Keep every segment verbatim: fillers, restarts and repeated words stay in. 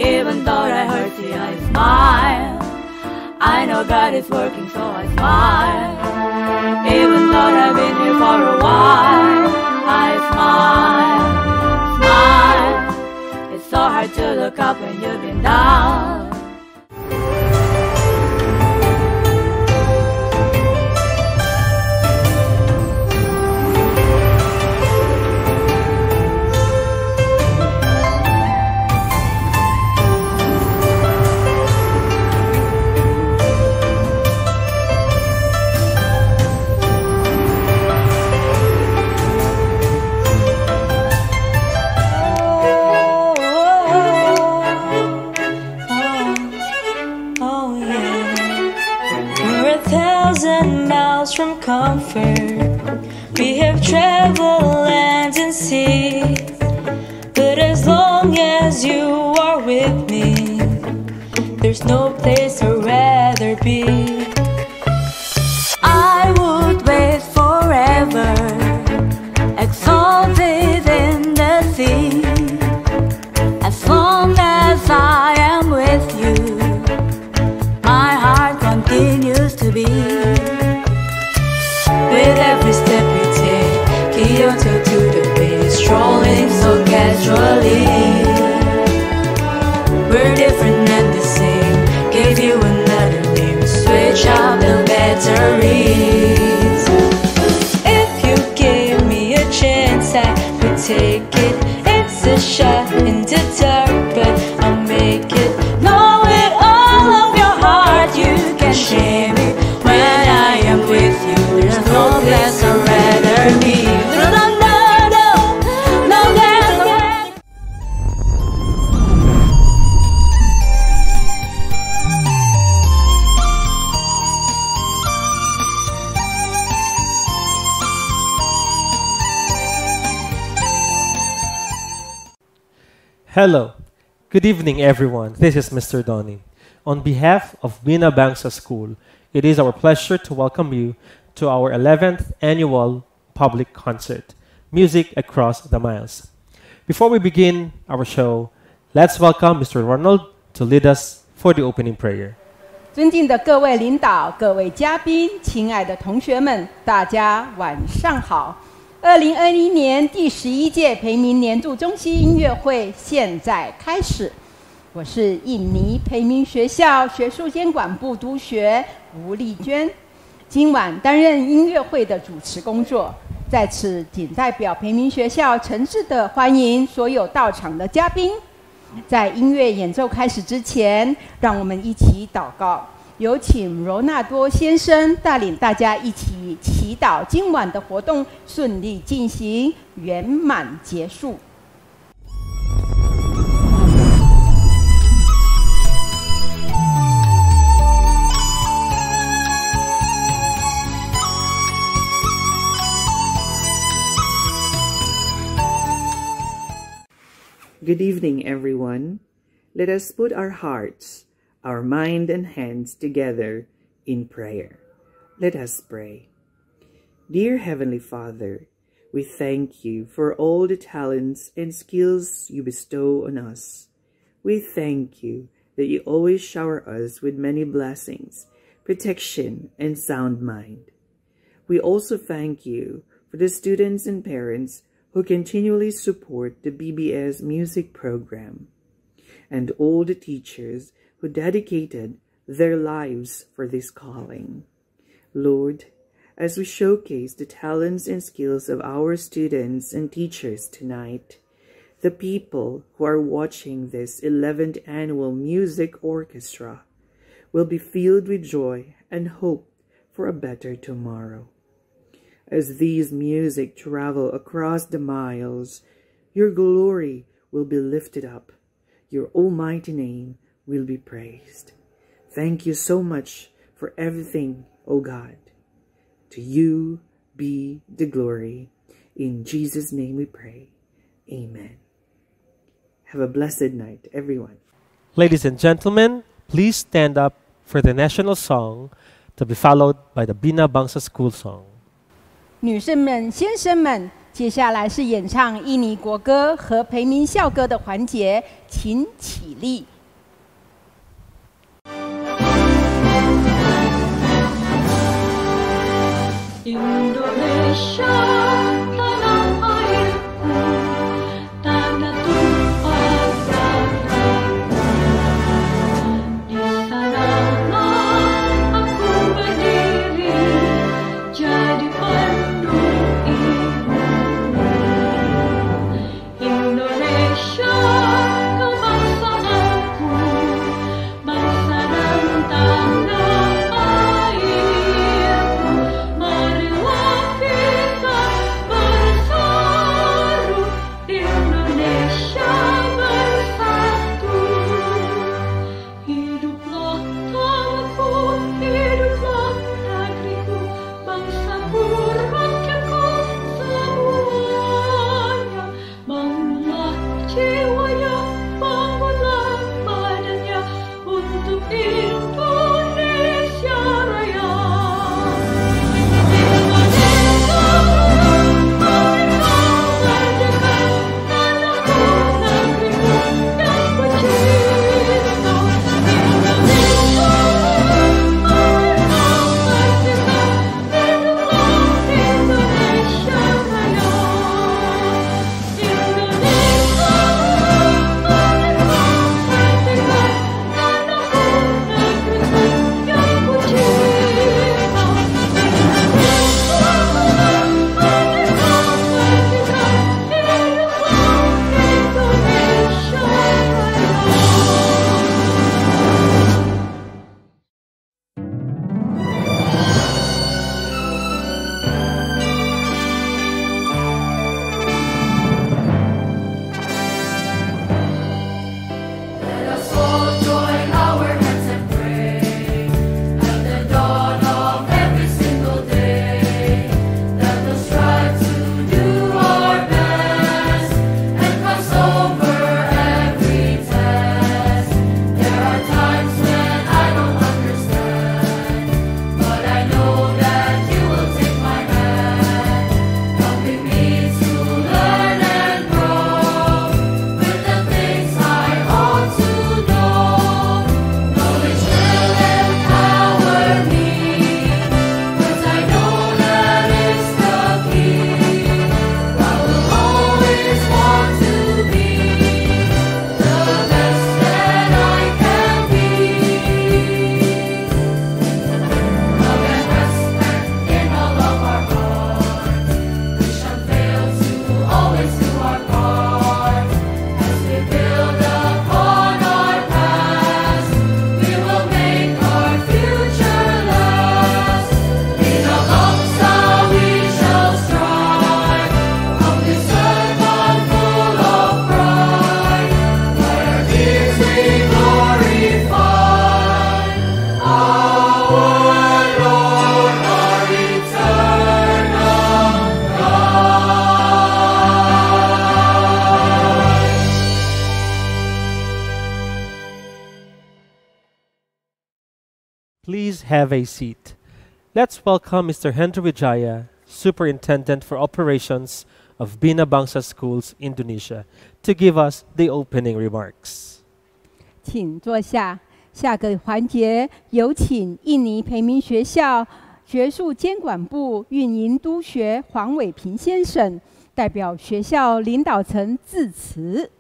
Even though I hurt you, I smile. I know God is working, so I smile. Even though I've been here for a while, I smile, smile. It's so hard to look up when you've been down. From comfort, we have traveled lands and seas, but as long as you are with me, there's no place I'd rather be. I would wait forever, exalted in the sea, as long as I am with you, my heart continues to beat. With every step we take, Kyoto to the bay, strolling so casually. We're different and the same, gave you another name, switch out the batteries. If you gave me a chance, I would take it. It's a shot in the dark, but I'll make it. Know it all of your heart, you can share me. When I am with you, there's no place I'd rather be. No, no, no, no place I'd rather be. Hello, good evening everyone. This is Mister Donnie. On behalf of BINA BANGSA School, it is our pleasure to welcome you to our eleventh annual public concert, Music Across the Miles. Before we begin our show, let's welcome Mister Ronald to lead us for the opening prayer. 尊敬的各位领导、各位嘉宾、亲爱的同学们，大家晚上好。二零二一年第十一届培明年度中西音乐会现在开始。我是印尼培明学校学术监管部督学吴丽娟，今晚担任音乐会的主持工作。在此，仅代表培明学校诚挚地欢迎所有到场的嘉宾。在音乐演奏开始之前，让我们一起祷告。有请罗纳多先生带领大家一起祈祷，今晚的活动顺利进行，圆满结束。 Good evening, everyone. Let us put our hearts, our mind and hands together in prayer. Let us pray. Dear Heavenly Father, we thank you for all the talents and skills you bestow on us. We thank you that you always shower us with many blessings, protection, and sound mind. We also thank you for the students and parents who continually support the B B S music program, and all the teachers who dedicated their lives for this calling. Lord, as we showcase the talents and skills of our students and teachers tonight, the people who are watching this eleventh Annual Music Orchestra will be filled with joy and hope for a better tomorrow. As these music travel across the miles, your glory will be lifted up. Your almighty name will be praised. Thank you so much for everything, O God. To you be the glory. In Jesus' name we pray. Amen. Have a blessed night, everyone. Ladies and gentlemen, please stand up for the national song to be followed by the BINA BANGSA School song. 女士们、先生们，接下来是演唱印尼国歌和培明校歌的环节，请起立， Indonesia, tanah airku, tanah tumpah darahku. Di sanalah aku berdiri, jadi penduduk ibu. Indonesia, kebangsaanku, bangsa dan tanah airku. Marilah kita bersatu, Indonesia bersatu. Hiduplah tanahku, hiduplah negeriku, bangsaku, rakyatku, semuanya. Bangunlah jiwanya, bangunlah badannya untuk Indonesia Raya. Indonesia, merdeka, merdeka, tanahku, negeriku yang ku cinta. Indonesia, merdeka, merdeka, hiduplah Indonesia Raya. Indonesia, merdeka, merdeka, tanahku, negeriku yang ku cinta. Indonesia, merdeka, merdeka, hiduplah Indonesia Let us all join our hands and pray at the dawn of every single day. Let us strive to do our best and cross over every test. There are times when I don't understand, but I know that you will take my hand, helping me to learn and grow with the things I ought to know. Knowledge will empower me, 'cause I know that it's the key. I will always want to be the best that I can be. Love and respect in all of our hearts. We shall fail to always do our part. As we build upon our past, we will make our future last. In a BANGSA we shall strive, humbly serve and full of pride. By our deeds we glorify our Lord, our eternal God. Please have a seat. Let's welcome Mister Hendro Wijaya, Superintendent for Operations of BINA BANGSA Schools, Indonesia, to give us the opening remarks. 请坐下。下个环节有请印尼培明学校学术监管部运营督学黄伟平先生代表学校领导层致辞。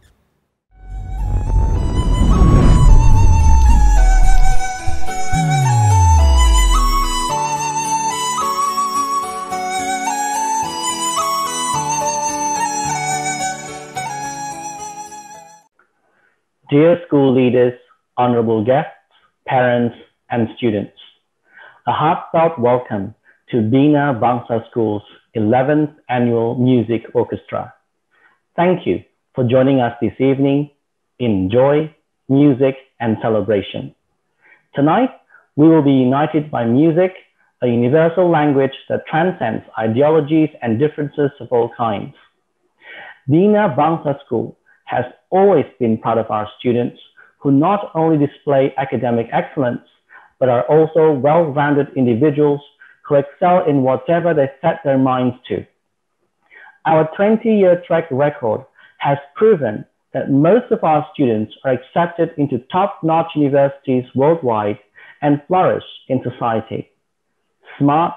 Dear school leaders, honorable guests, parents, and students, a heartfelt welcome to BINA BANGSA School's eleventh Annual Music Orchestra. Thank you for joining us this evening in joy, music, and celebration. Tonight, we will be united by music, a universal language that transcends ideologies and differences of all kinds. BINA BANGSA School has always been proud of our students who not only display academic excellence, but are also well-rounded individuals who excel in whatever they set their minds to. Our twenty-year track record has proven that most of our students are accepted into top-notch universities worldwide and flourish in society. Smart,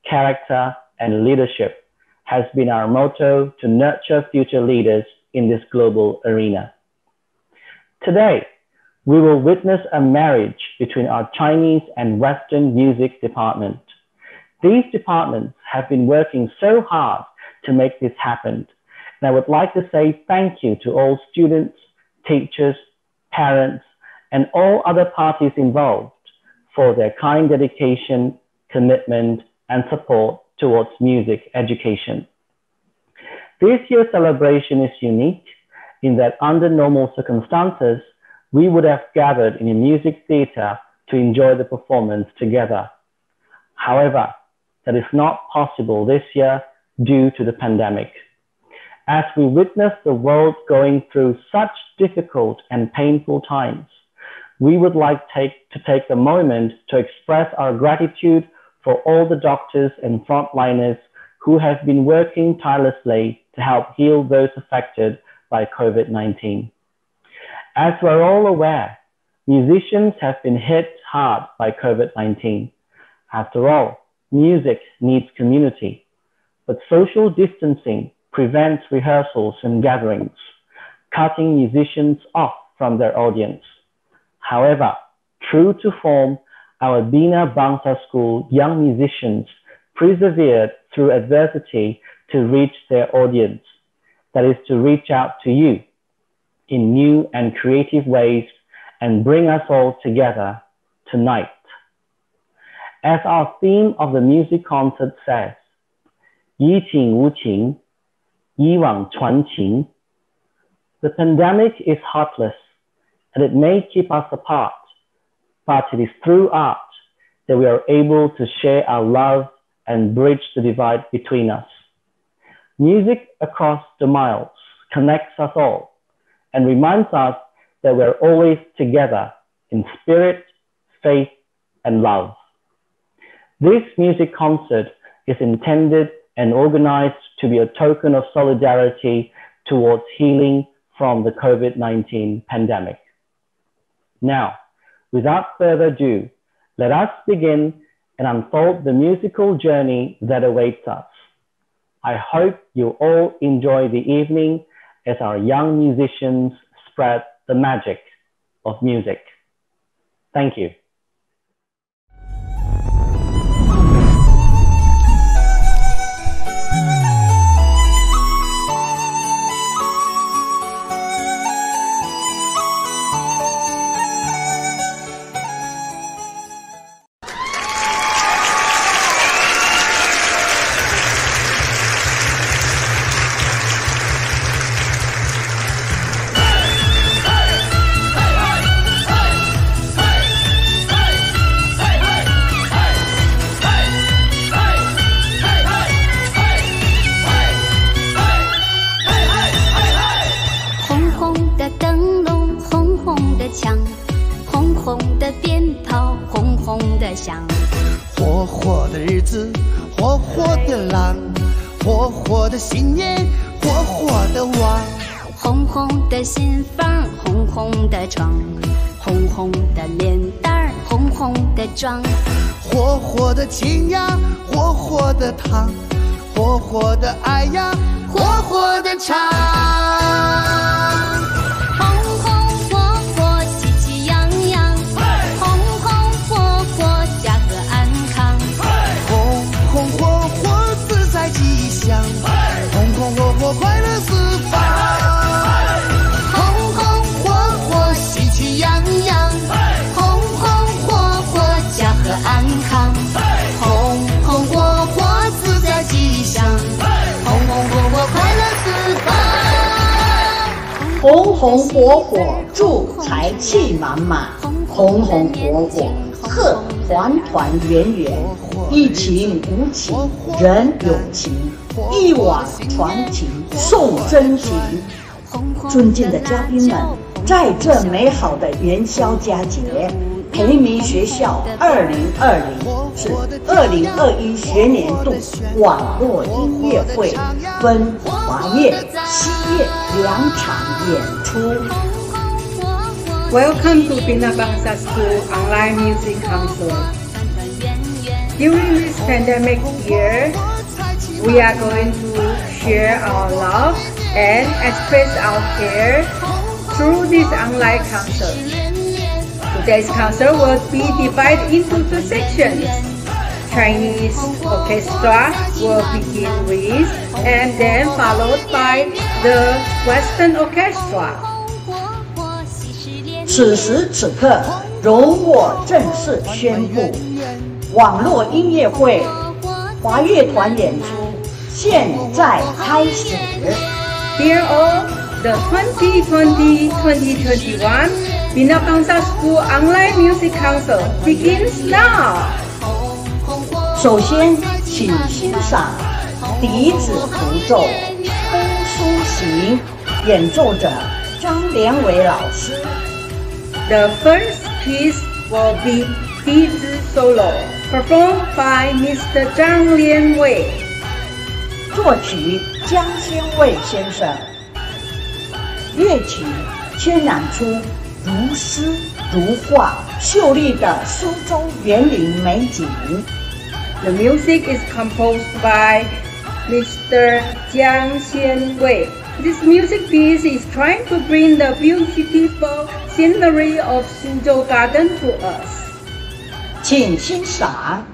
character, and leadership has been our motto to nurture future leaders in this global arena. Today, we will witness a marriage between our Chinese and Western music department. These departments have been working so hard to make this happen. And I would like to say thank you to all students, teachers, parents, and all other parties involved for their kind dedication, commitment, and support towards music education. This year's celebration is unique in that under normal circumstances, we would have gathered in a music theater to enjoy the performance together. However, that is not possible this year due to the pandemic. As we witness the world going through such difficult and painful times, we would like take, to take a moment to express our gratitude for all the doctors and frontliners who have been working tirelessly to help heal those affected by COVID nineteen. As we're all aware, musicians have been hit hard by COVID nineteen. After all, music needs community, but social distancing prevents rehearsals and gatherings, cutting musicians off from their audience. However, true to form, our BINA BANGSA School young musicians persevered through adversity to reach their audience, that is to reach out to you in new and creative ways and bring us all together tonight. As our theme of the music concert says, 以情无情, 以往传情. The pandemic is heartless and it may keep us apart, but it is through art that we are able to share our love and bridge the divide between us. Music across the miles connects us all and reminds us that we're always together in spirit, faith, and love. This music concert is intended and organized to be a token of solidarity towards healing from the COVID nineteen pandemic. Now, without further ado, let us begin and unfold the musical journey that awaits us. I hope you all enjoy the evening as our young musicians spread the magic of music. Thank you. 火火的日子，火火的浪，火火的新年，火火的网。 红红的心房，红红的床，红红的脸蛋儿，红红的妆。 火火的情呀，火火的糖，火火的爱呀，火火的唱。快乐四方，红红火火，喜气洋洋，红红火火，家和安康，红红火火，自在吉祥，红红火火，快乐四方。 红红火火，祝财气满满，红红火火，贺团团圆圆，一情无情，人有情。一往传情，送真情。尊敬的嘉宾们，在这美好的元宵佳节，培明学校二零二零至二零二一学年度网络音乐会分华夜、西夜两场演出。 Welcome to BINA BANGSA School Online Music Concert. during this pandemic year, we are going to share our love and express our care through this online concert. Today's concert will be divided into two sections. Chinese orchestra will begin with, and then followed by the Western orchestra. 此时此刻，容我正式宣布，网络音乐会华乐团演出现在开始。 Dear all, the twenty twenty to twenty twenty-one BINA BANGSA School Online Music Concert begins now. 首先，请欣赏笛子独奏《通书行》，演奏者张连伟老师。 The first piece will be 笛子 solo, performed by Mister 张连伟。 作曲江先卫先生。乐曲渲染出如诗如画、秀丽的苏州园林美景。 The music is composed by Mister 江先卫。This music piece is trying to bring the beautiful scenery of Suzhou Garden to us. 请欣赏。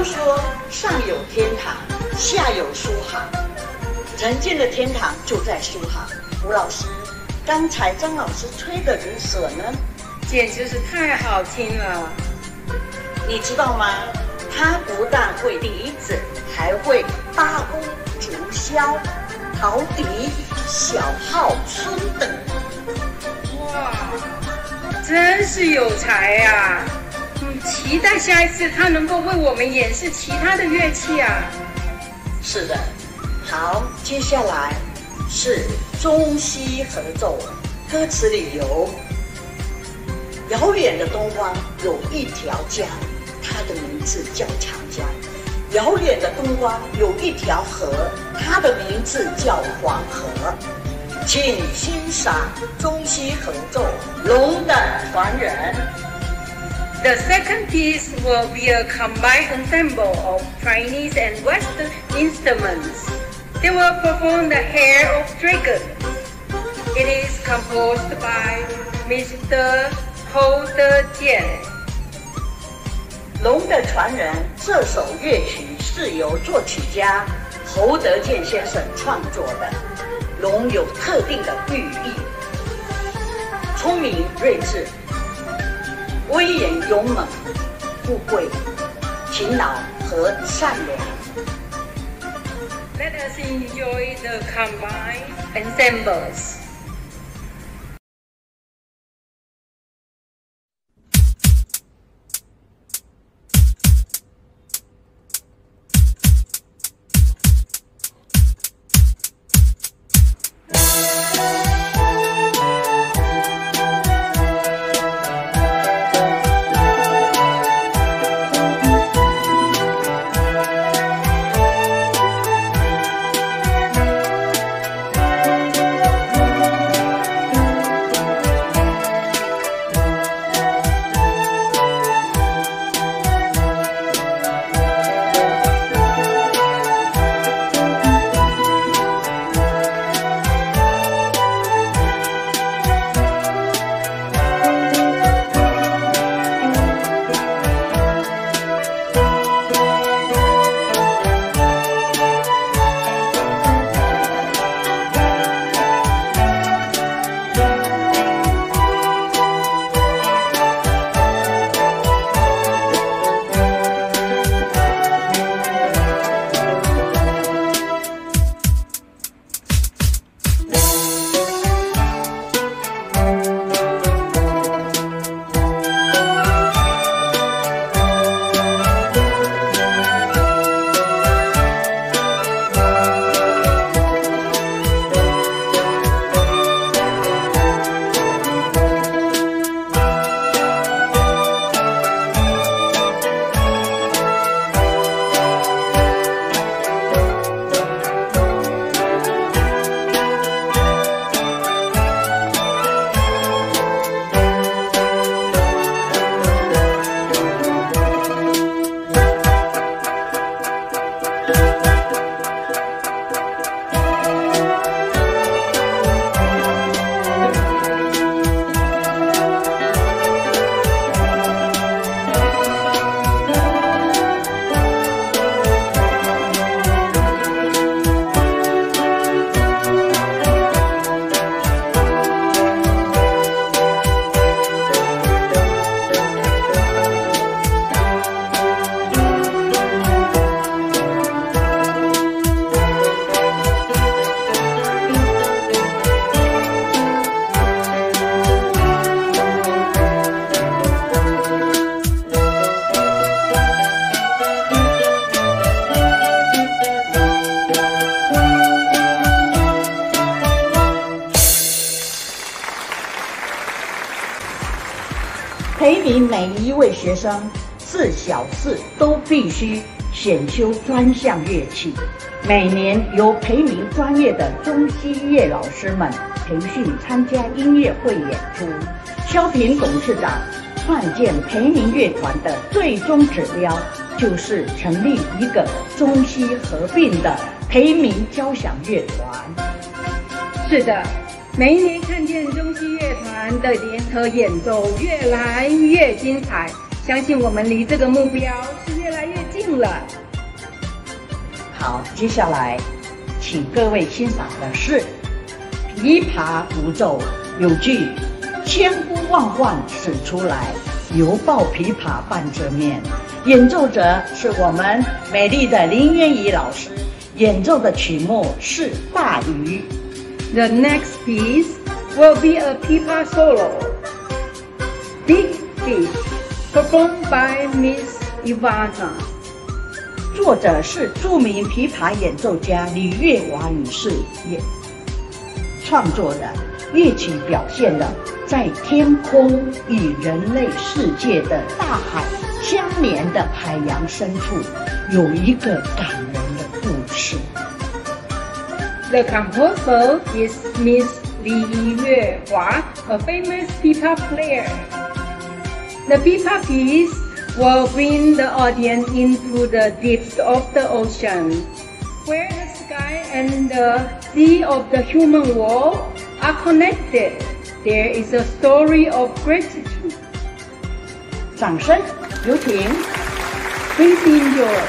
都说上有天堂，下有苏杭，人间的天堂就在苏杭。吴老师，刚才张老师吹的人舍呢， 简直是太好听了。 你知道吗？他不但会笛子，还会八弓、竹箫、陶笛、小号、春等。 哇，真是有才啊！嗯，期待下一次他能够为我们演示其他的乐器啊。 是的，好，接下来是中西合奏，歌词里有遥远的东方有一条江，它的名字叫长江；遥远的东方有一条河，它的名字叫黄河。请欣赏中西合奏《龙的传人》。 The second piece will be a combined ensemble of Chinese and Western instruments. They will perform the Hair of Dragon. It is composed by Mister Hou Dejian. 《龙的传人》这首乐曲是由作曲家侯德健先生创作的。龙有特定的寓意，聪明睿智，威严勇猛，富贵，勤劳和善良。 Let us enjoy the combined ensembles. 培明每一位学生自小事都必须选修专项乐器，每年由培明专业的中西乐老师们培训参加音乐会演出。萧平董事长创建培明乐团的最终指标，就是成立一个中西合并的培明交响乐团。 是的，每一年看见中西乐团的联合演奏越来越精彩，相信我们离这个目标是越来越近。 定了。 好，接下来请各位欣赏的是琵琶独奏，有句千呼万唤始出来，犹抱琵琶半遮面。演奏者是我们美丽的林渊仪老师，演奏的曲目是《大鱼》。 The next piece will be a pipa solo, Big Fish, performed by Miss Ivana. 作者是著名琵琶演奏家李月华女士，也创作的乐曲表现了在天空与人类世界的大海相连的海洋深处，有一个感人的故事。 The composer is Miss Li Yuehua, a famous pipa player. The pipa piece will bring the audience into the depths of the ocean, where the sky and the sea of the human world are connected. There is a story of gratitude. 掌声，有请。 Please enjoy.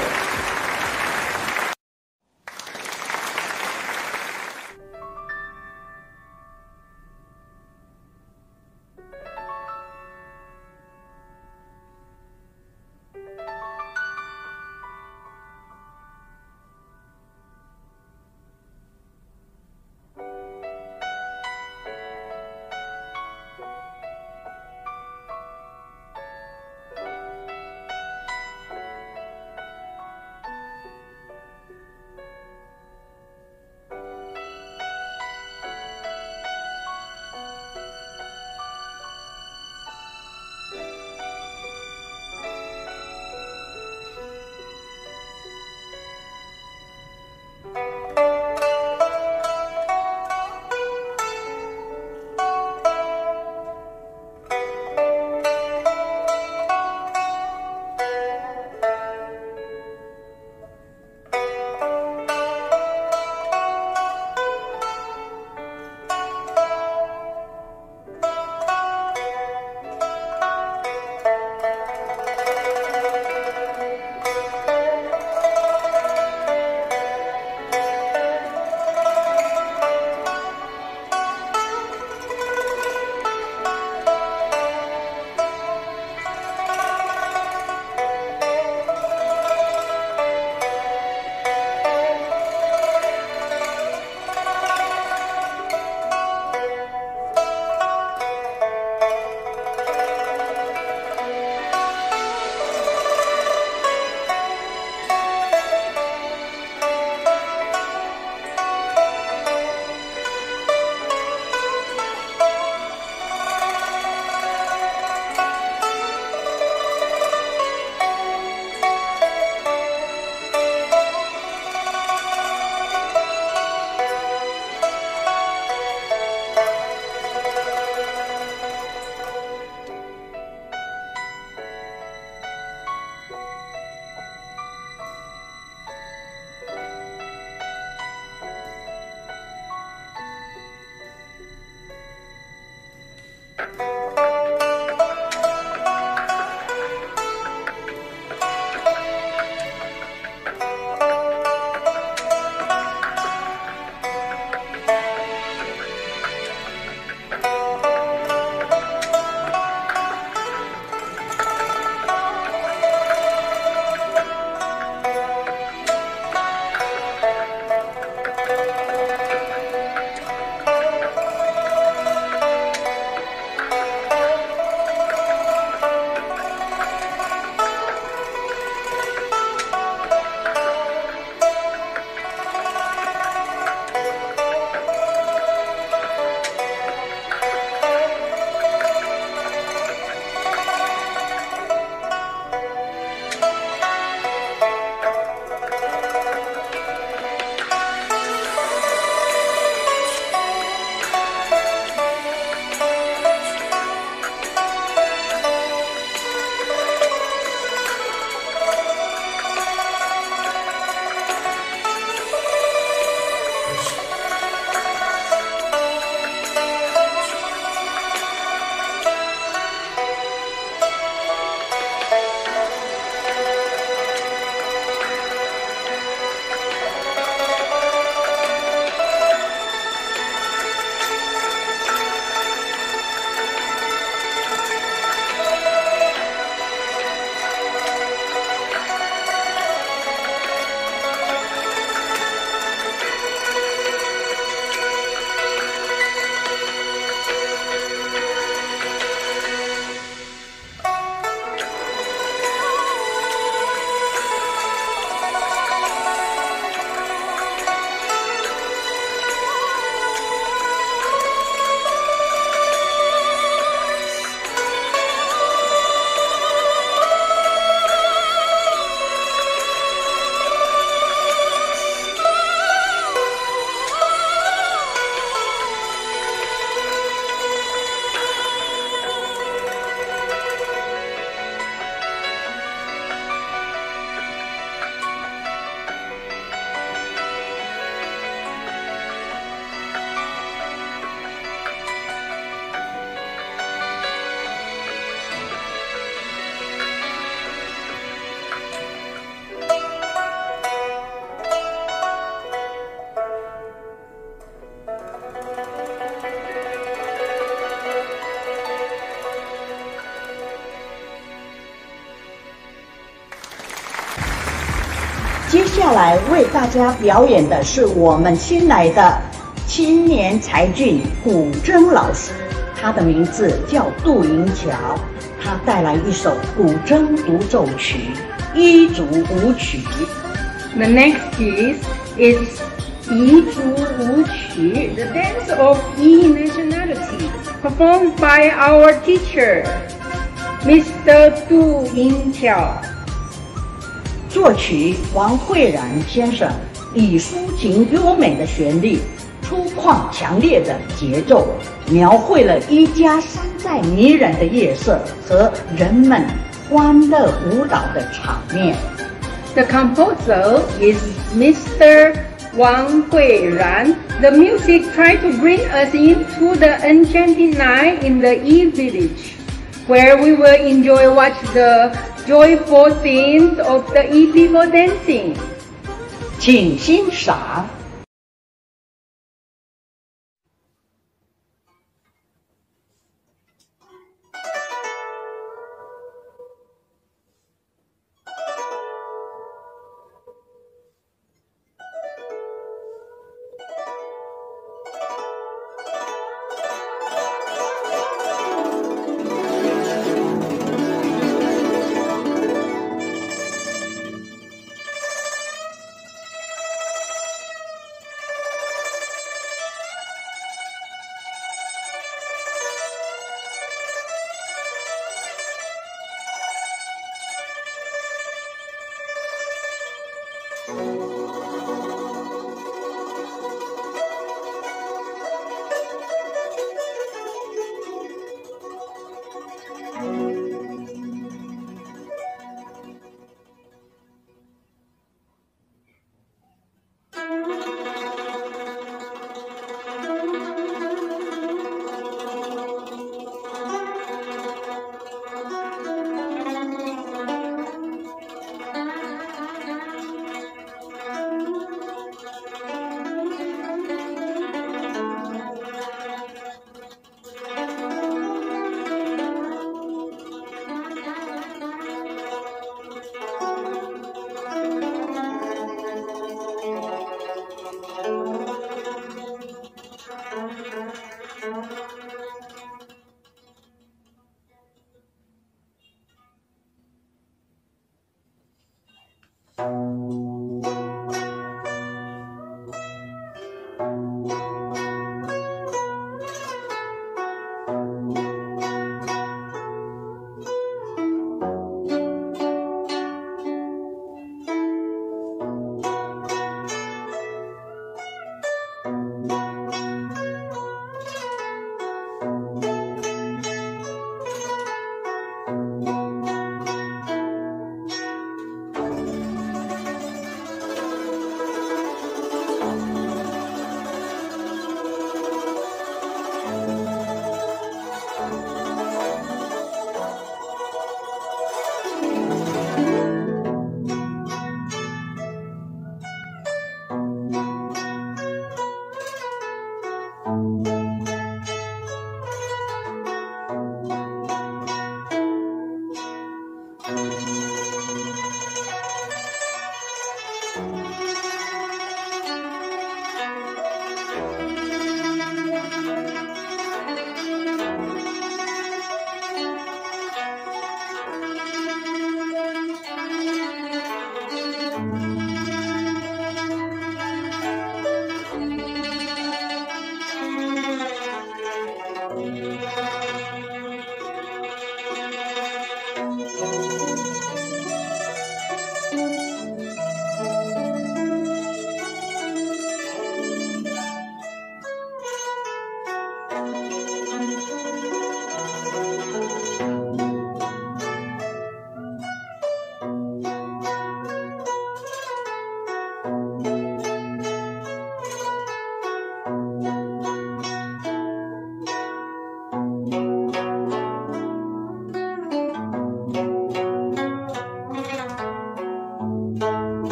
下来为大家表演的是我们新来的青年才俊古筝老师，他的名字叫杜银桥，他带来一首古筝独奏曲《彝族舞曲》。 The next piece is 彝族舞曲, the dance of Yi nationality, performed by our teacher, Mister Du Yingqiao. 作曲王慧然先生，以抒情优美的旋律、粗犷强烈的节奏，描绘了一家山寨迷人的夜色和人们欢乐舞蹈的场面。 The composer is Mister Wang Huiran. The music tried to bring us into the enchanting night in the Yi village, where we will enjoy watch the joyful scenes of the Yi people dancing. 请欣赏。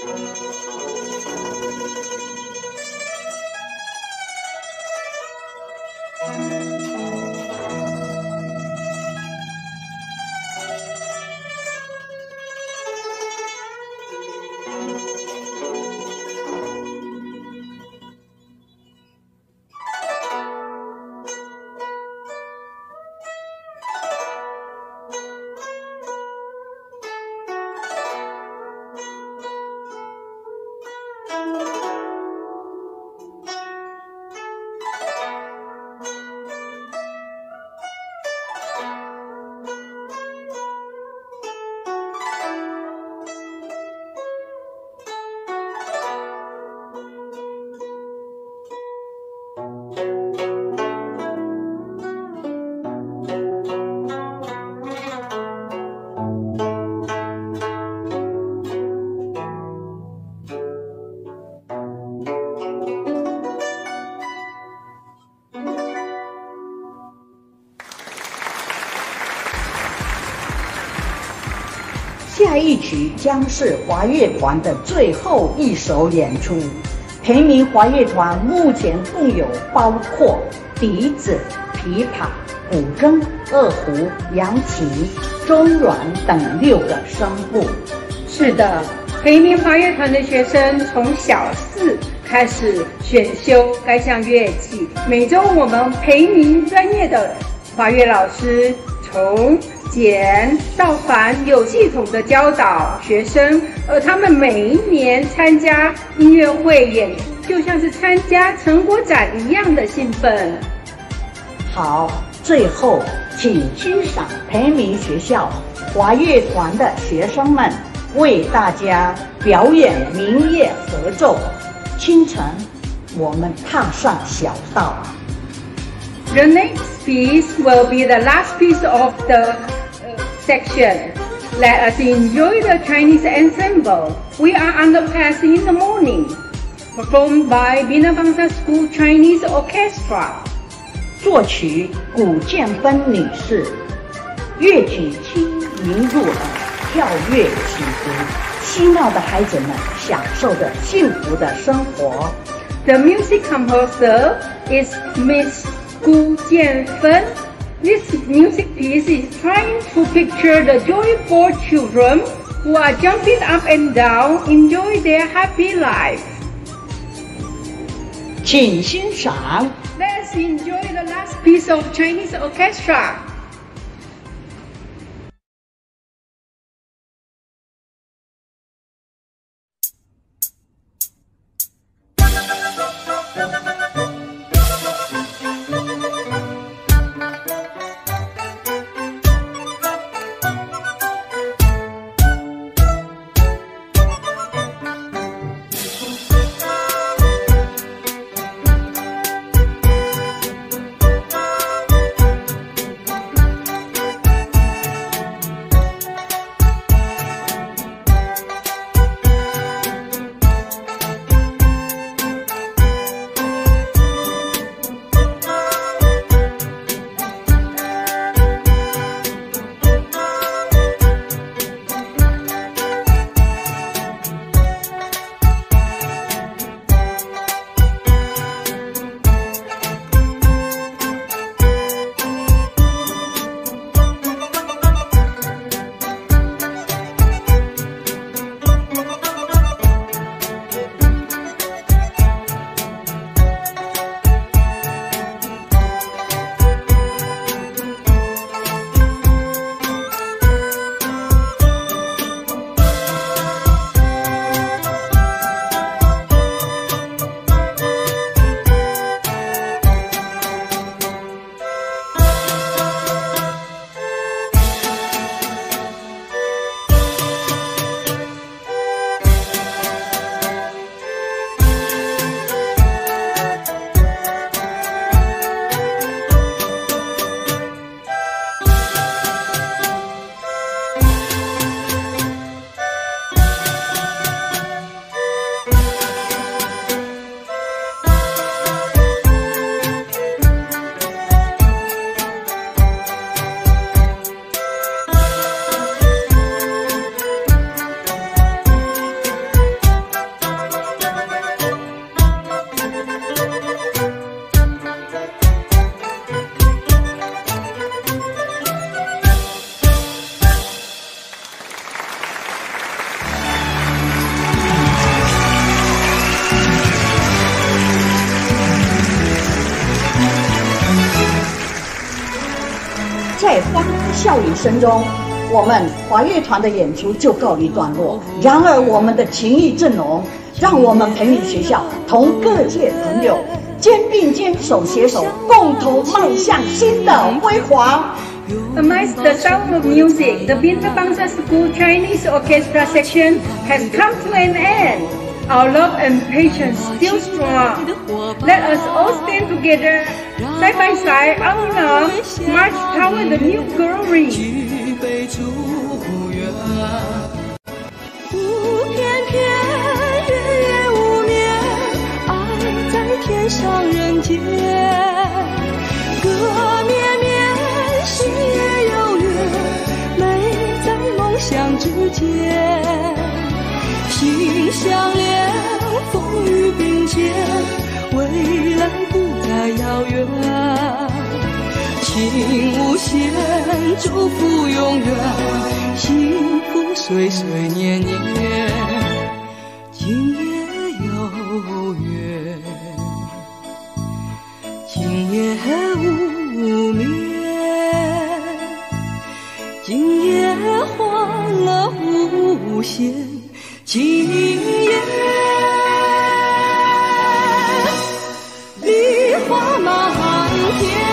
下一曲将是华乐团的最后一首演出。培明华乐团目前共有包括笛子、琵琶、古筝、二胡、扬琴、中阮等六个声部。 是的，培明华乐团的学生从小四开始选修该项乐器，每周我们培明专业的华乐老师从简到繁有系统的教导学生，而他们每一年参加音乐会演出，就像是参加成果展一样的兴奋。 好，最后请欣赏培明学校华乐团的学生们为大家表演民乐合奏。清晨，我们踏上小道。 The next piece will be the last piece of the section. Let us enjoy the Chinese ensemble. We are on the path in the morning, performed by BINA BANGSA School Chinese Orchestra. 作曲古建芬女士，乐曲轻盈入耳，跳跃起伏，嬉闹的孩子们享受着幸福的生活。 The music composer is Miss Gu Jianfen. This music piece is trying to picture the joyful children who are jumping up and down, enjoy their happy life. 请欣赏。 Let's enjoy the last piece of Chinese orchestra. 笑语声中，我们华乐团的演出就告一段落。然而，我们的情谊正浓，让我们培理学校同各界朋友肩并肩、手携手，共同迈向新的辉煌。 Amidst the sound of music, the BINA BANGSA School Chinese Orchestra section has come to an end. Our love and patience still strong. Let us all stand together, side by side, arm in arm, march toward the new glory. 天上人间，歌绵绵，心也有缘，美在梦想之间。心相连，风雨并肩，未来不再遥远。情无限，祝福永远，幸福岁岁年年，今夜有缘。今夜无眠，今夜欢乐无限，今夜梨花满天。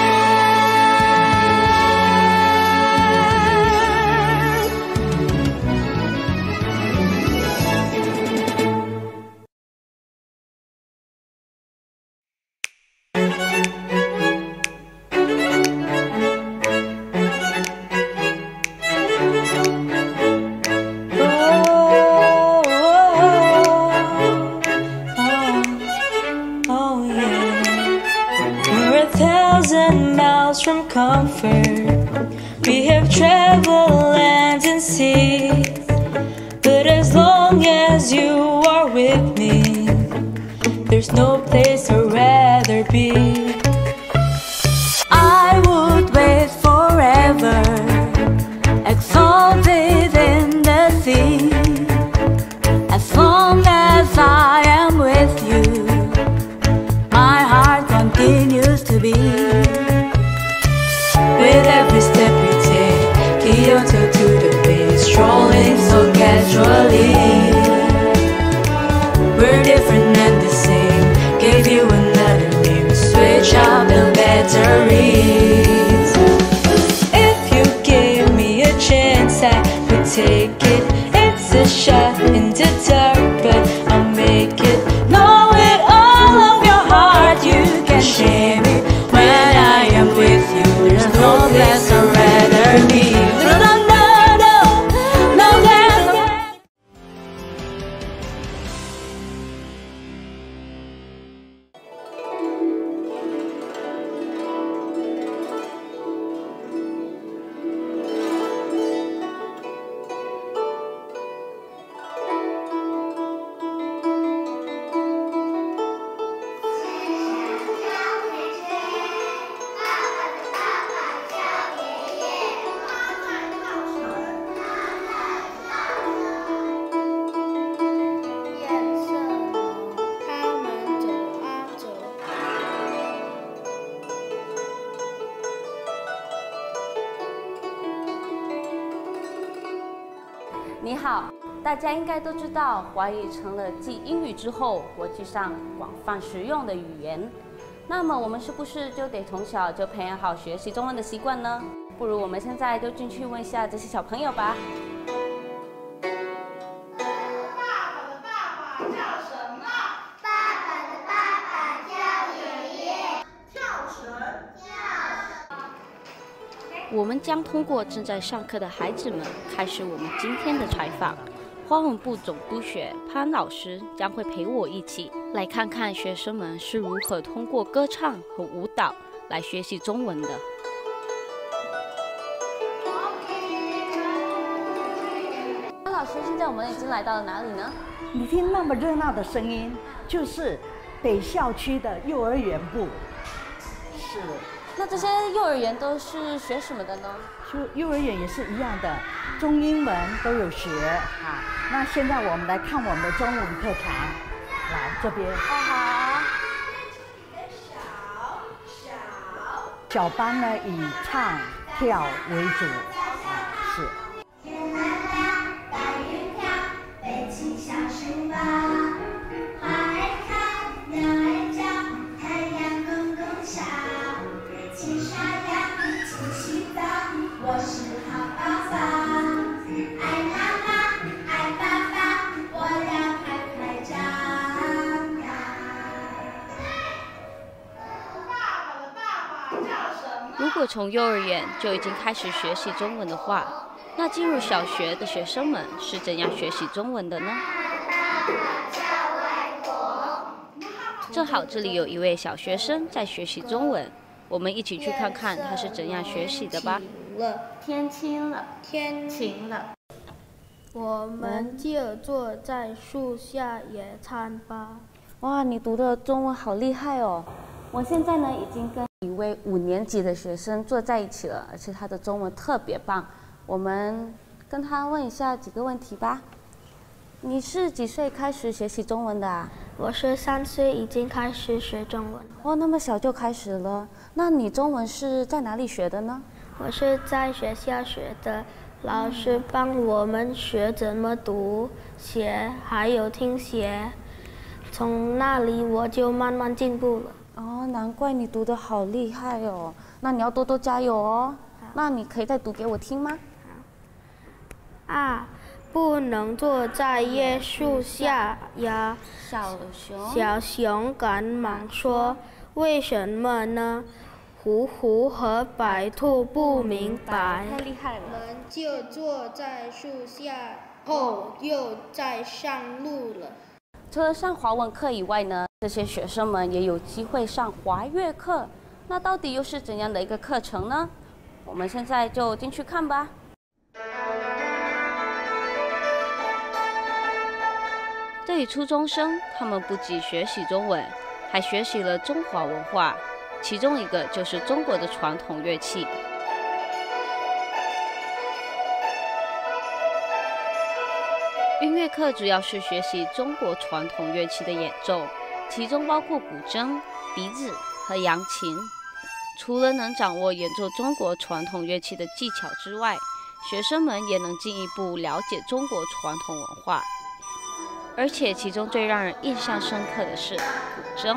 From comfort, we have traveled lands and seas, but as long as you are with me, there's no place I'd rather be. I would wait forever, exalted in the sea, as long as I am with you, my heart continues to beat. With every step we take, Kyoto to the bay, strolling so casually. We're different and the same, gave you another name, switch out the batteries. If you gave me a chance, I would take it. It's a shot in the dark, but I'll make it. Know it all of your heart, you can share it. When I am with you, there's no place I'd rather be. No, no, no, no, no place. 你好，大家应该都知道，华语成了继英语之后国际上广泛使用的语言。那么我们是不是就得从小就培养好学习中文的习惯呢？不如我们现在就进去问一下这些小朋友吧。我们将通过正在上课的孩子们，开始我们今天的采访。花文部总督学潘老师将会陪我一起来看看学生们是如何通过歌唱和舞蹈来学习中文的。潘老师，现在我们已经来到了哪里呢？ 你听那么热闹的声音，就是北校区的幼儿园部。是。 那这些幼儿园都是学什么的呢？ 幼儿园也是一样的，中英文都有学啊。那现在我们来看我们的中文课堂，来这边。 哦，好。 小小小班呢以唱跳为主。 果从幼儿园就已经开始学习中文的话，那进入小学的学生们是怎样学习中文的呢？正好这里有一位小学生在学习中文，我们一起去看看他是怎样学习的吧。 天晴了， 天晴了， 我们就坐在树下野餐吧。 哇，你读的中文好厉害哦！我现在呢已经跟一位五年级的学生坐在一起了，而且他的中文特别棒。我们跟他问一下几个问题吧。你是几岁开始学习中文的啊？ 我是三岁已经开始学中文。 哦，那么小就开始了。那你中文是在哪里学的呢？ 我是在学校学的，老师帮我们学怎么读、写，还有听写。从那里我就慢慢进步了。 哦，难怪你读得好厉害哦。那你要多多加油哦。那你可以再读给我听吗？ 啊，不能坐在椰树下呀！ 小熊， 小熊赶忙说：“为什么呢？”虎虎和白兔不明白。 太厉害了！ 我们就坐在树下，后又再上路了。 除了上华文课以外呢，这些学生们也有机会上华乐课。那到底又是怎样的一个课程呢？我们现在就进去看吧。这里初中生他们不仅学习中文，还学习了中华文化，其中一个就是中国的传统乐器。音乐课主要是学习中国传统乐器的演奏，其中包括古筝、笛子和扬琴。除了能掌握演奏中国传统乐器的技巧之外，学生们也能进一步了解中国传统文化。而且其中最让人印象深刻的是古筝。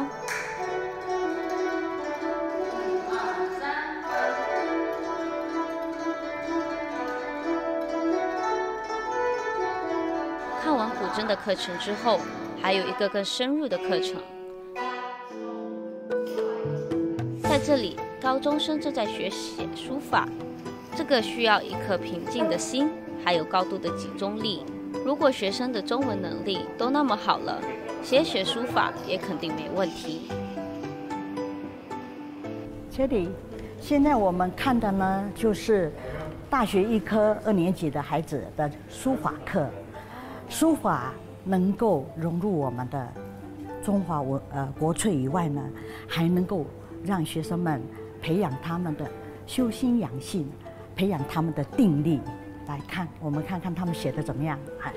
看完古筝的课程之后，还有一个更深入的课程。在这里，高中生正在学写书法，这个需要一颗平静的心，还有高度的集中力。如果学生的中文能力都那么好了，写写书法也肯定没问题。 这里，现在我们看的呢，就是大学一科二年级的孩子的书法课。书法能够融入我们的中华文呃国粹以外呢，还能够让学生们培养他们的修心养性，培养他们的定力。来看，我们看看他们写的怎么样。哎，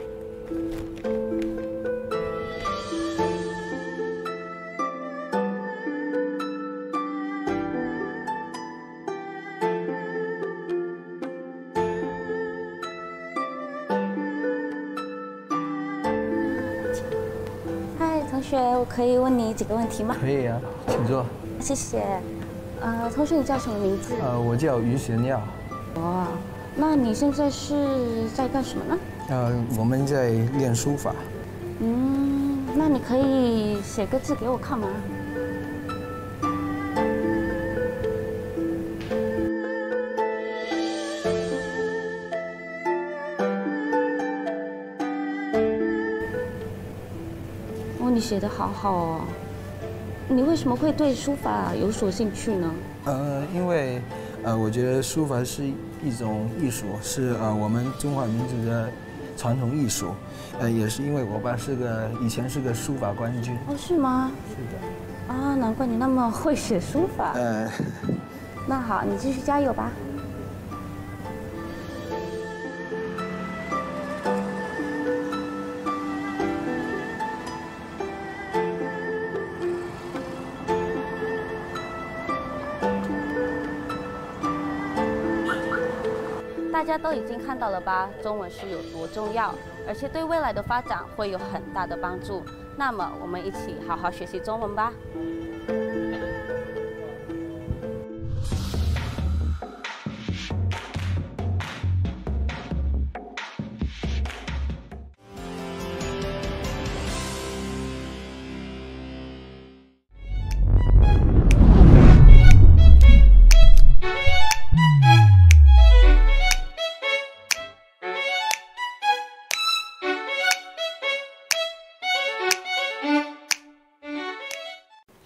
嗨，同学，我可以问你几个问题吗？ 可以啊，请坐。 谢谢。呃，同学，你叫什么名字？ 呃，我叫于玄耀。 哦。那你现在是在干什么呢？ 呃，我们在练书法。 嗯，那你可以写个字给我看吗？哦，你写得好好哦。你为什么会对书法有所兴趣呢？ 呃，因为呃，我觉得书法是一种艺术，是呃我们中华民族的传统艺术。呃，也是因为我爸是个以前是个书法冠军。 哦，是吗？ 是的。 啊，难怪你那么会写书法。 呃， 那好，你继续加油吧。大家都已经看到了吧？中文是有多重要，而且对未来的发展会有很大的帮助。那么，我们一起好好学习中文吧。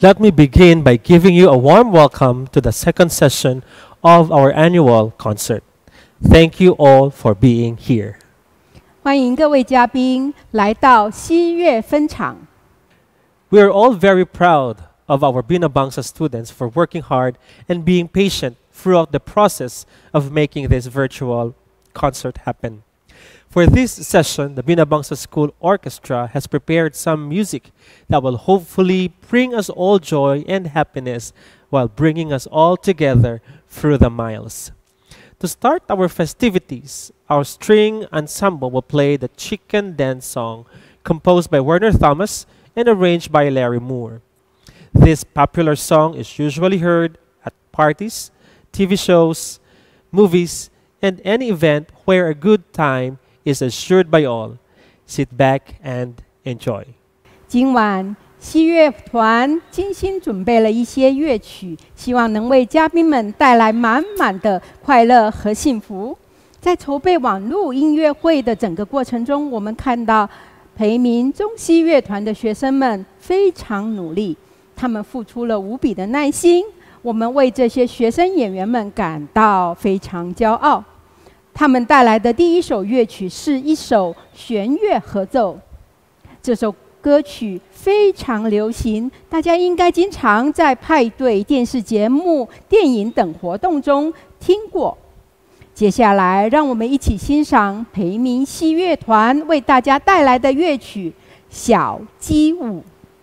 Let me begin by giving you a warm welcome to the second session of our annual concert. Thank you all for being here. 欢迎各位嘉宾来到西乐分场。 We are all very proud of our BINA BANGSA students for working hard and being patient throughout the process of making this virtual concert happen. For this session, the BINA BANGSA School Orchestra has prepared some music that will hopefully bring us all joy and happiness while bringing us all together through the miles. To start our festivities, our string ensemble will play the Chicken Dance song composed by Werner Thomas and arranged by Larry Moore. This popular song is usually heard at parties, T V shows, movies, and any event where a good time is assured by all. Sit back and enjoy. 今晚西乐团精心准备了一些乐曲，希望能为嘉宾们带来满满的快乐和幸福。在筹备网络音乐会的整个过程中，我们看到培明中西乐团的学生们非常努力，他们付出了无比的耐心。我们为这些学生演员们感到非常骄傲。他们带来的第一首乐曲是一首弦乐合奏，这首歌曲非常流行，大家应该经常在派对、电视节目、电影等活动中听过。接下来，让我们一起欣赏培明西乐团为大家带来的乐曲《小鸡舞》。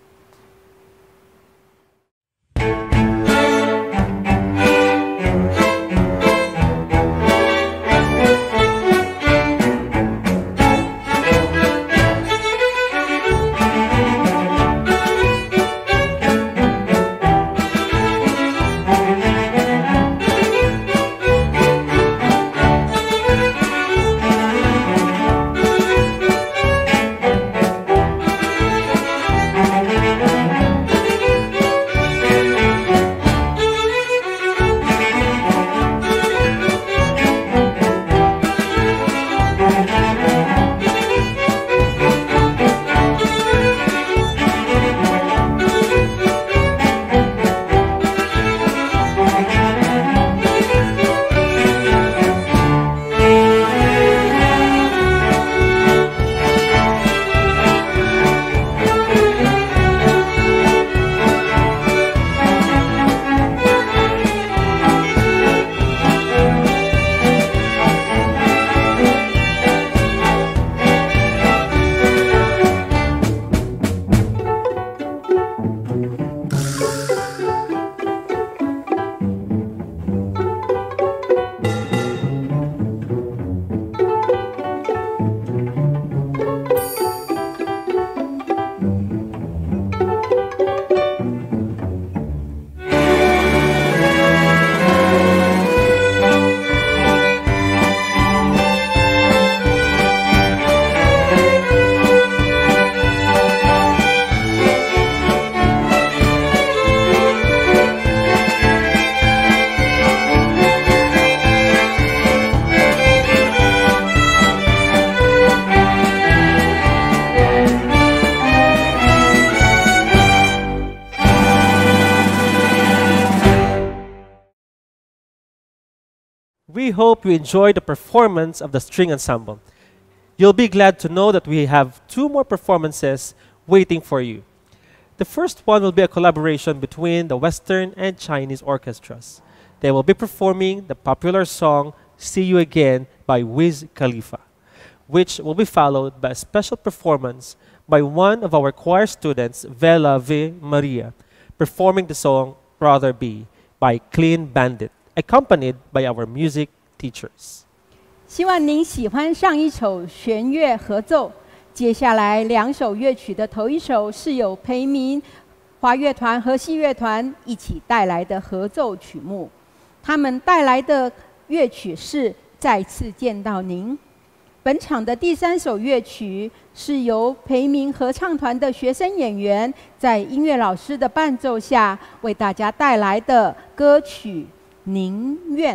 We hope you enjoy the performance of the string ensemble. You'll be glad to know that we have two more performances waiting for you. The first one will be a collaboration between the Western and Chinese orchestras. They will be performing the popular song See You Again by Wiz Khalifa, which will be followed by a special performance by one of our choir students, Vela V. Maria, performing the song Brother B by Clean Bandit, accompanied by our music teachers. 希望您喜欢上一首弦乐合奏。接下来两首乐曲的头一首是由培明华乐团和西乐团一起带来的合奏曲目，他们带来的乐曲是《再次见到您》。本场的第三首乐曲是由培明合唱团的学生演员在音乐老师的伴奏下为大家带来的歌曲《宁愿》。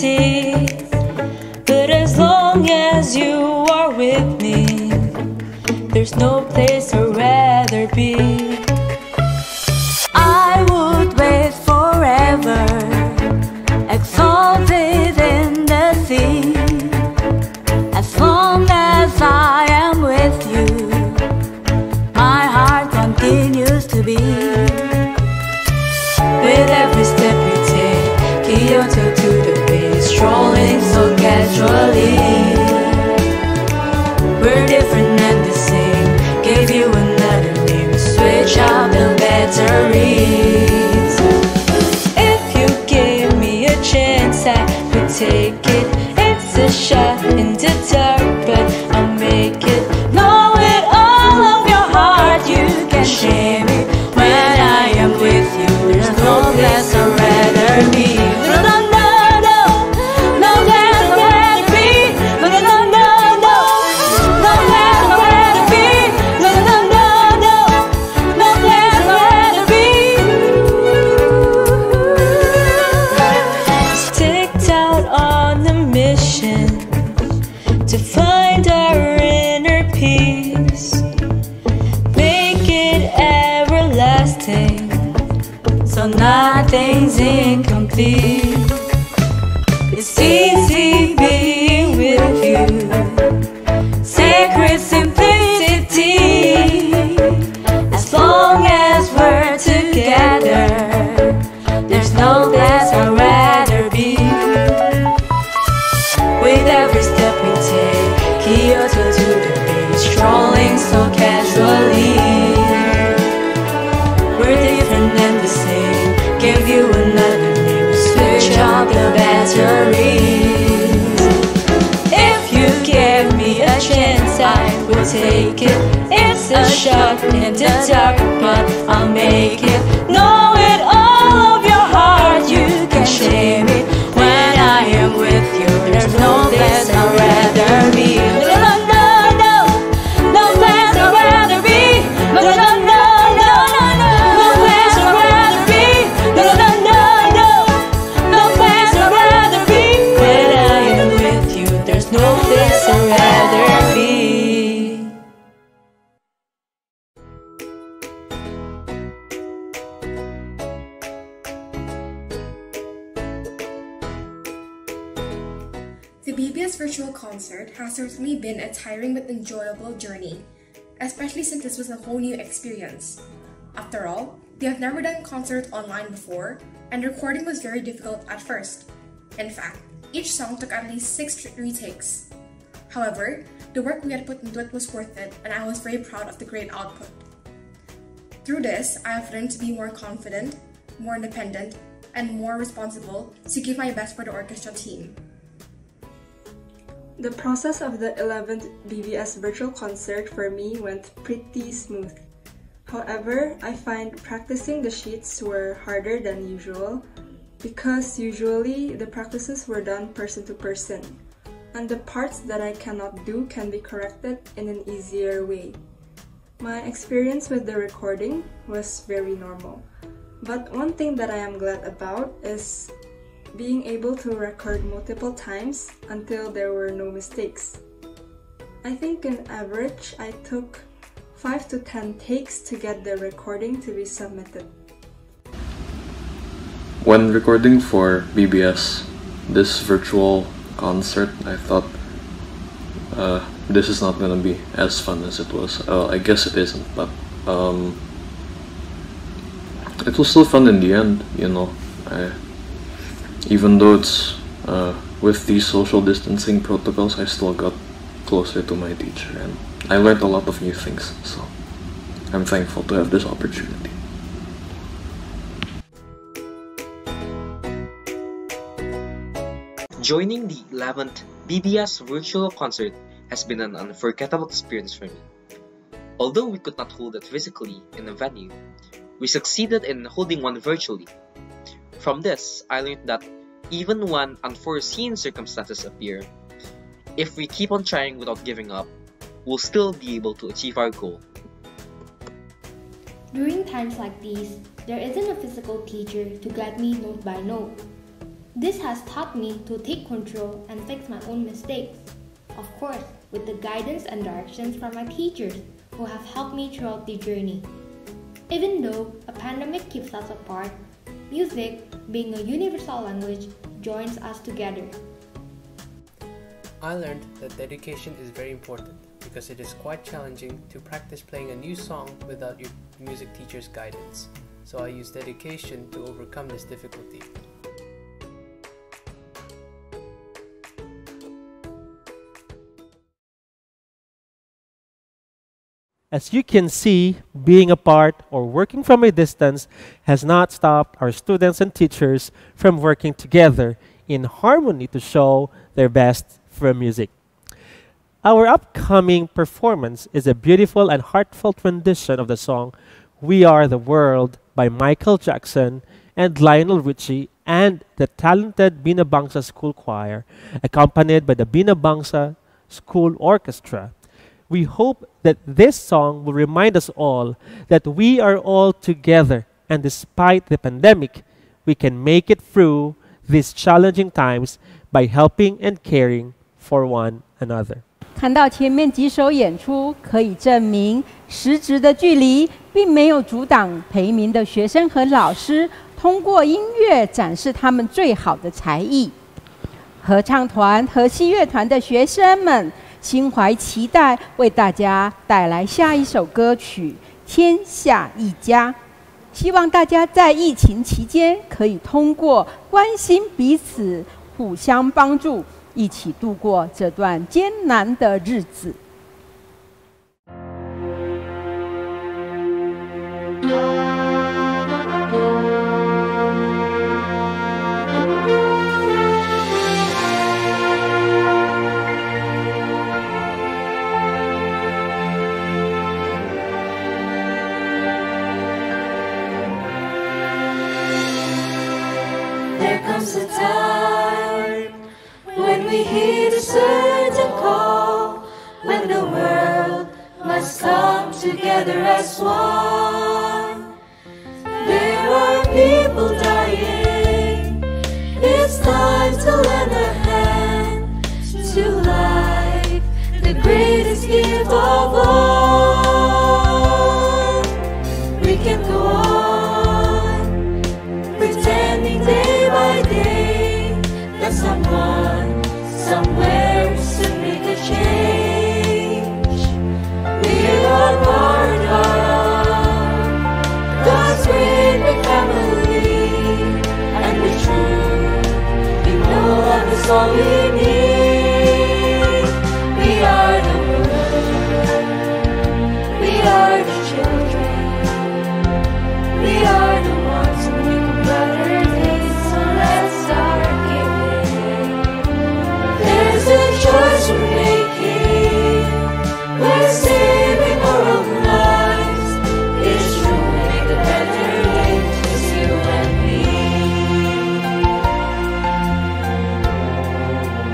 empty. But as long as you are with me, there's no place I'd rather be. I would wait forever, exalted in the sea. As long as I am with you, my heart continues to beat. With every step we take, Kyoto to the bay, strolling so casually. We're different and the same, gave you another name, switch out the batteries. If you gave me a chance, I would take it. It's a shot in the dark, but I'll make it. Know it all of your heart, you can share me. When I am with you, there's no place I'd rather be. No, no, no, no, no place I'd rather be. No, no, no, no, no, no place I'd rather be. No, no, no, no, no place I'd rather be. Sticked out on a mission to find our inner peace, make it everlasting, so nothing's incomplete. It's easy being with you, sacred simplicity. As long as we're together, there's no place I'd rather be. With every step we take, Kyoto to the bay, strolling so casually. We're different and the same, give you another name, switch out the batteries. If you gave me a chance, I would take it. It's a shot in the dark, but I'll make it. Know it all of your heart, you can share me. When I am with you, there's no place I'd rather be. No, no, no, no, no place I'd rather be. No, no, no, no, no, no place I'd rather be. No, no, no, no, no, no place I'd rather be. When I am with you, there's no place I'd rather be. The B B S virtual concert has certainly been a tiring but enjoyable journey, especially since this was a whole new experience. After all, they have never done concerts online before, and recording was very difficult at first. In fact, each song took at least six retakes. However, the work we had put into it was worth it, and I was very proud of the great output. Through this, I have learned to be more confident, more independent, and more responsible to give my best for the orchestra team. The process of the eleventh B B S virtual concert for me went pretty smooth. However, I find practicing the sheets were harder than usual because usually the practices were done person to person, and the parts that I cannot do can be corrected in an easier way. My experience with the recording was very normal, but one thing that I am glad about is being able to record multiple times until there were no mistakes. I think on average I took five to ten takes to get the recording to be submitted. When recording for B B S, this virtual concert, I thought uh, this is not gonna be as fun as it was. Uh, I guess it isn't, but um, it was still fun in the end, you know. I, Even though it's uh, with these social distancing protocols, I still got closer to my teacher and I learned a lot of new things, so I'm thankful to have this opportunity. Joining the eleventh B B S virtual concert has been an unforgettable experience for me. Although we could not hold it physically in a venue, we succeeded in holding one virtually. From this, I learned that even when unforeseen circumstances appear, if we keep on trying without giving up, we'll still be able to achieve our goal. During times like these, there isn't a physical teacher to guide me note by note. This has taught me to take control and fix my own mistakes. Of course, with the guidance and directions from my teachers who have helped me throughout the journey. Even though a pandemic keeps us apart, music, being a universal language, joins us together. I learned that dedication is very important because it is quite challenging to practice playing a new song without your music teacher's guidance. So I use dedication to overcome this difficulty. As you can see, being apart or working from a distance has not stopped our students and teachers from working together in harmony to show their best for music. Our upcoming performance is a beautiful and heartfelt rendition of the song We Are the World by Michael Jackson and Lionel Richie and the talented BINA BANGSA School Choir, accompanied by the BINA BANGSA School Orchestra. We hope that this song will remind us all that we are all together, and despite the pandemic, we can make it through these challenging times by helping and caring for one another. 看到前面几首演出，可以证明实质的距离并没有阻挡陪民的学生和老师通过音乐展示他们最好的才艺。合唱团和西乐团的学生们心怀期待，为大家带来下一首歌曲《天下一家》。希望大家在疫情期间可以通过关心彼此、互相帮助，一起度过这段艰难的日子。 There comes a time when we hear the certain call, when the world must come together as one. There are people dying. It's time to lend a hand to life, the greatest gift of all. We can go on pretending day by day that someone somewhere should make a change. We are part of God's great big family, and we truly know love is all we need. We are the world, we are the children, we are the ones who make a better day. So let's start giving. There's a choice we're making. We're saving our own lives. It's true, we make a better day, just you and me.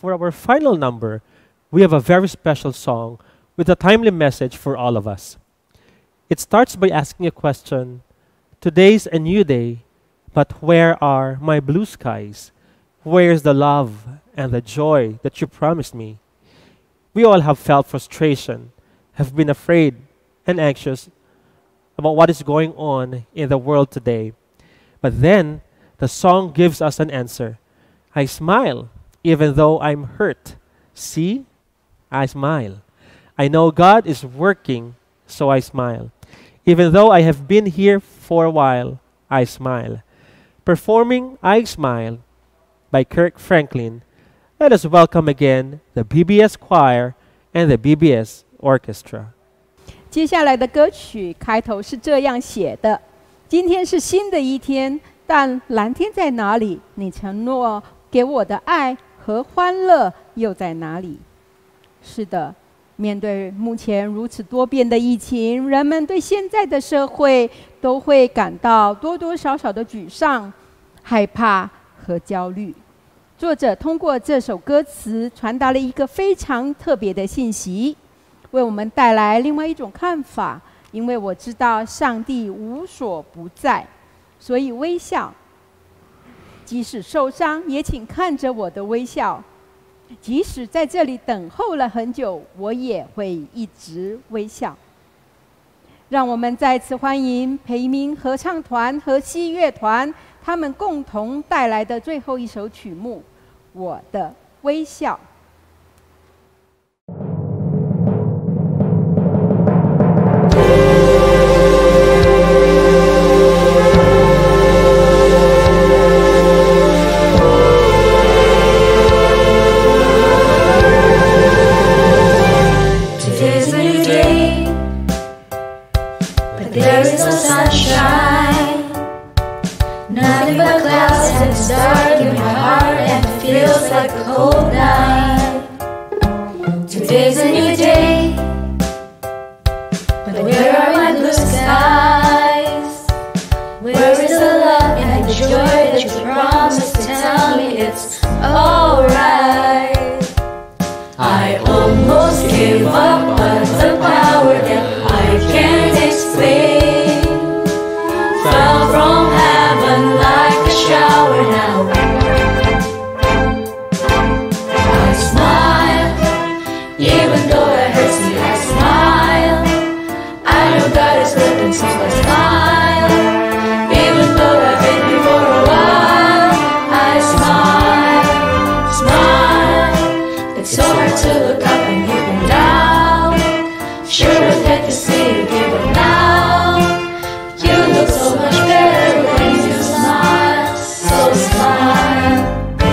for our final number, we have a very special song with a timely message for all of us. It starts by asking a question, today's a new day, but where are my blue skies? Where's the love and the joy that you promised me? We all have felt frustration, have been afraid and anxious about what is going on in the world today. But then, the song gives us an answer. I smile, even though I'm hurt. See? I smile. I know God is working, so I smile. Even though I have been here for a while, I smile. Performing I Smile by Kirk Franklin, let us welcome again the B B S Choir and the B B S Orchestra. 接下来的歌曲开头是这样写的：今天是新的一天，但蓝天在哪里？你承诺给我的爱和欢乐又在哪里？是的，面对目前如此多变的疫情，人们对现在的社会都会感到多多少少的沮丧、害怕和焦虑。作者通过这首歌词传达了一个非常特别的信息，为我们带来另外一种看法。因为我知道上帝无所不在，所以微笑。即使受伤，也请看着我的微笑。即使在这里等候了很久，我也会一直微笑。让我们再次欢迎培明合唱团和西乐团，他们共同带来的最后一首曲目《我的微笑》。 There is no sunshine, nothing but clouds, and it's dark in my heart, and it feels like a cold night. Today's a new day, but where are my blue skies? Where is the love and the joy that you promised to tell me it's alright? I almost gave up, but the power that I can't explain fell from heaven like a shower now. I smile, even though it hurts me, I smile. I know God is working, so I smile. Even though I've been here for a while, I smile, smile. It's so hard to look up and you've been down. Sure would hate to see you give up now. You look so much better when you smile, so smile.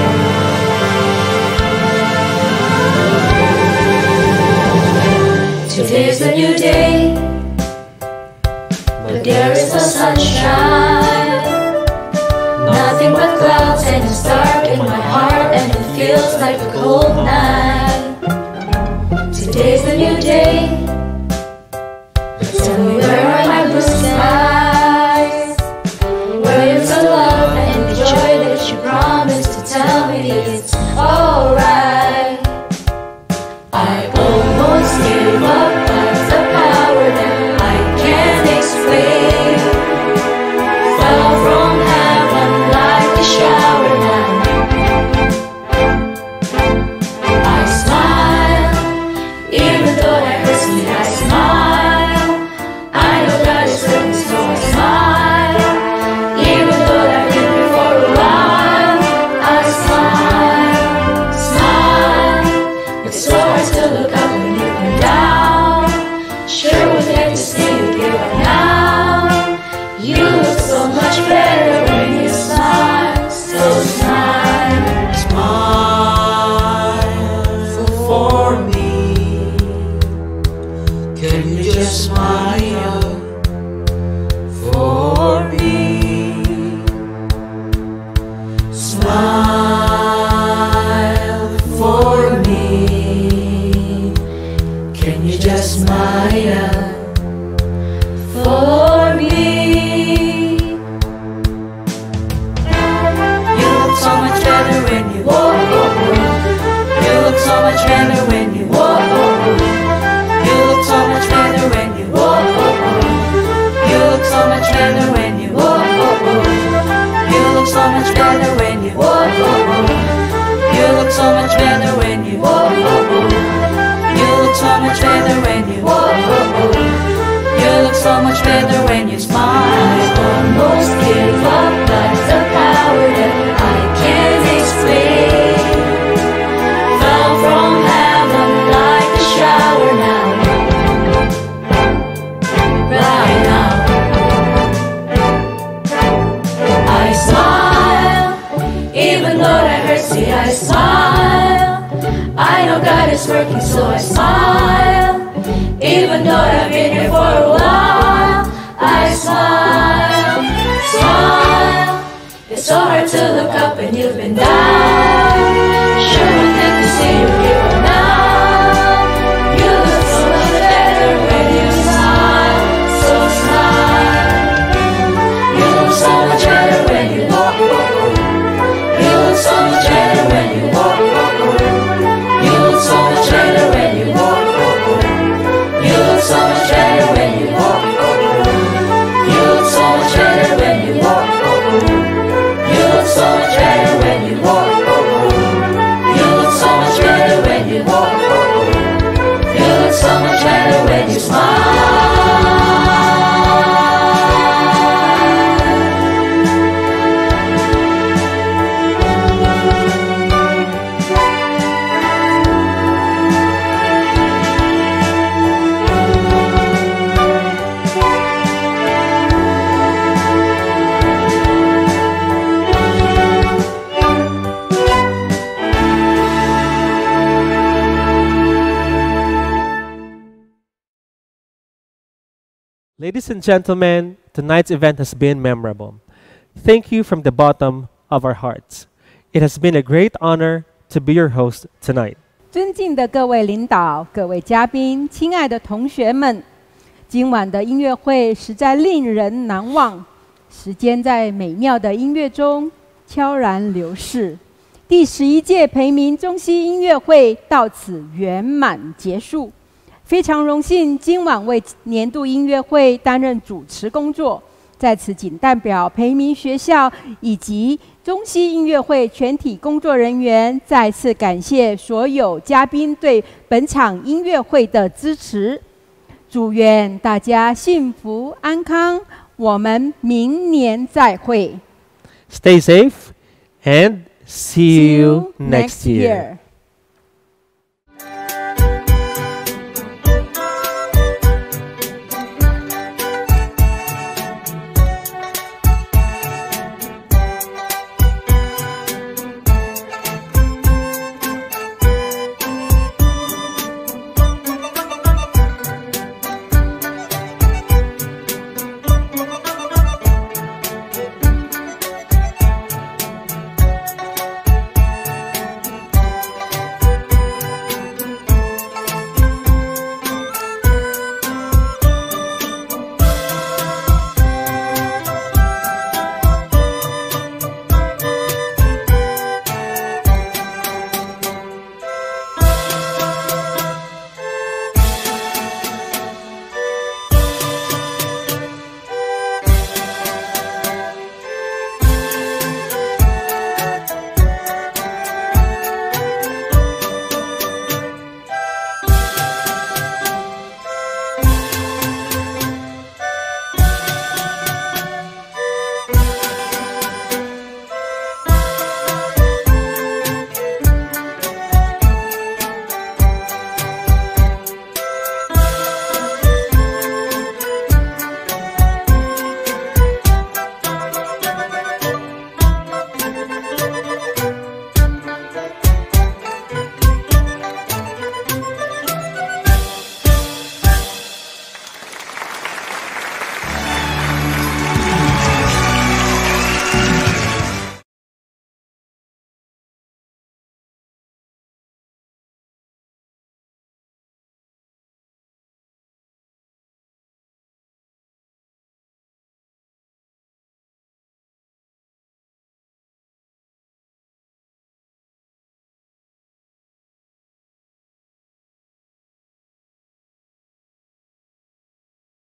Today's a new day, but there is no sunshine, nothing but clouds, and it's dark in my heart, and it feels like a cold night. Today's a new day, tell me where are my blue skies? Where is the love and the joy that you promised to tell me it's alright? I almost gave up, but the power that I can't explain fell from heaven like a shower now. I smile, even though it hurts me, I smile. I know God is working, so I smile. Even though I've been here for a while, I smile, look so much better when you whoa, whoa, whoa. You look so much better when you whoa, whoa, whoa. You look so much better when you smile. I almost give up, but the power that I can't explain fell from heaven like a shower now. Right now, I smile, even though that hurts me. I smile. I know God is working, so I smile. Even though I've been here for a while, I smile, smile. It's so hard to look up when you've been down. Sure would think to see you here now. You look so much better when you smile, so smile. You look so much better when you walk. You look so much better when you walk. You look so much better when you walk. You look so much better when you walk. You look so much better when you walk. You look so much better when you walk. You look so much better when you walk. You look so much better when you smile. Ladies and gentlemen, tonight's event has been memorable. Thank you from the bottom of our hearts. It has been a great honor to be your host tonight. 尊敬的各位领导、各位嘉宾、亲爱的同学们，今晚的音乐会实在令人难忘。时间在美妙的音乐中悄然流逝。第十一届培明中西音乐会到此圆满结束。非常荣幸今晚为年度音乐会担任主持工作，在此仅代表培明学校以及中西音乐会全体工作人员，再次感谢所有嘉宾对本场音乐会的支持。祝愿大家幸福安康，我们明年再会。 Stay safe and see you next year.